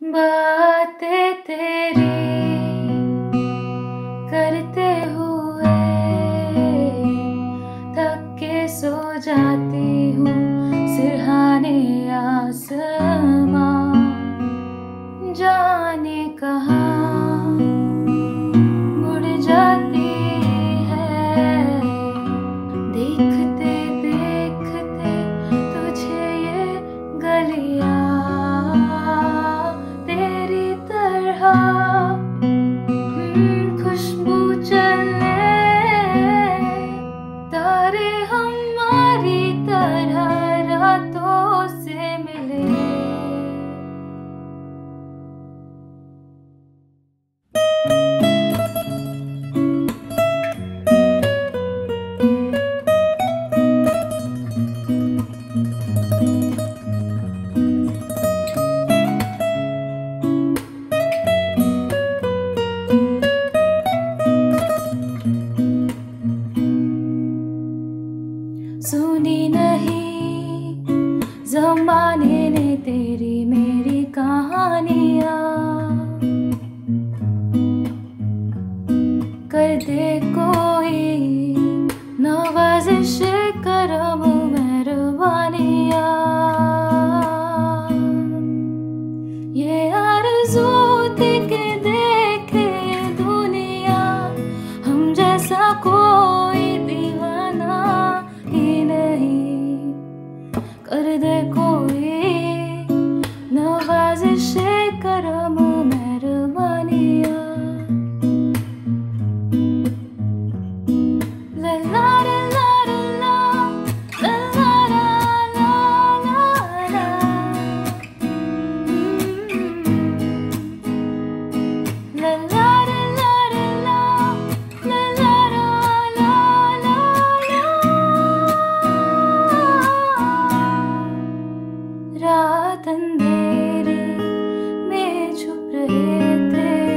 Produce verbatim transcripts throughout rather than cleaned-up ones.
बातें तेरी करते हुए थक के सो जाती हूँ सिरहाने आसमां, जाने कहाँ मुड़ जाती है। देखते देखते तुझे ये गलियां तेरी तरह खुशबू चले, तारे हमारी तरह रातों से मिले। सुनी नहीं ज़माने ने तेरी मेरी कहानियाँ, कर दे कोई नवाजिश करम मेहरबानियाँ। ये आरज़ू थी कि देखे दुनिया हम जैसा कोई दीवाना ही नहीं, कर दे कोई नवाजिश करम मेहरबानियाँ। ला ला ला ला ला ला ला ला ला, ला ला ला ला ला ला ला ला। रात अंधेरे में छुप रहे थे,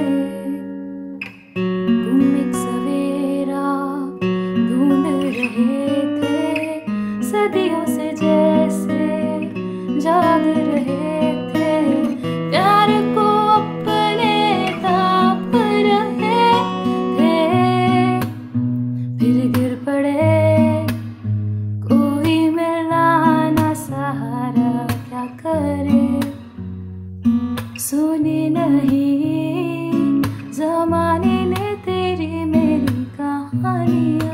तुम एक सवेरा ढूंढ रहे थे, सदियों से जैसे जाग रहे थे, प्यार को अपने ताप रहे थे, फिर गिर पड़े कोई मिला ना सहारा, क्या करे। सुनी नहीं ज़माने ने तेरी मेरी कहानियाँ।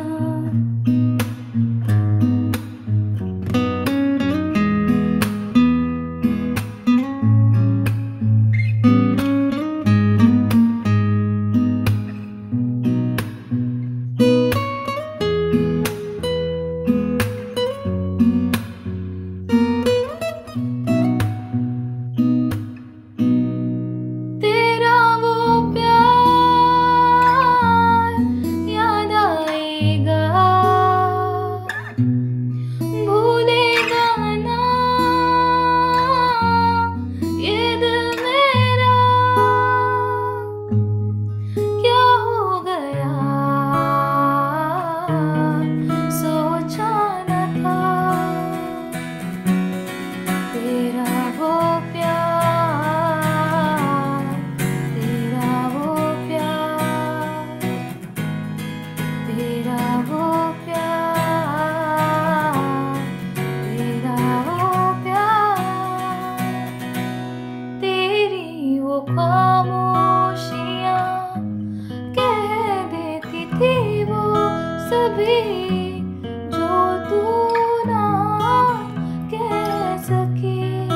तेरा वो प्यार याद आएगा, भूलेगा ना ये दिल मेरा, क्या हो गया सोचा न था। तेरा वो प्यार, तेरा वो प्यार, तेरा वो प्यार, तेरा वो प्यार, तेरी वो खामोशियाँ कह देती थी वो सभी जो तू ना कह सकी।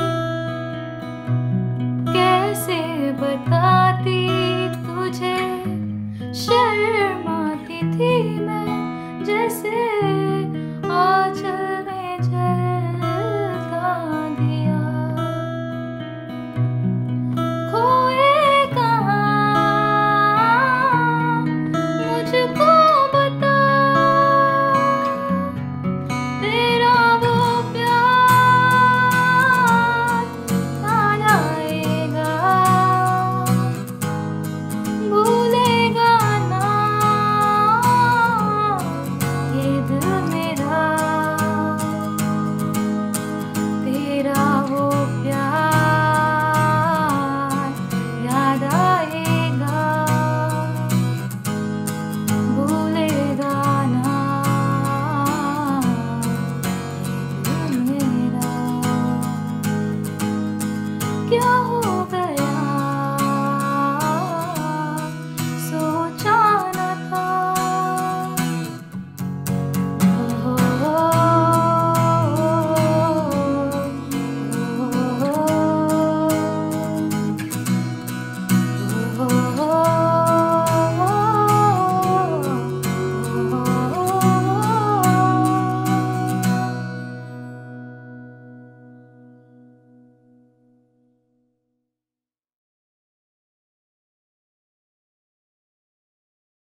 कैसे बताती तुझे, शर्माती थी मैं जैसे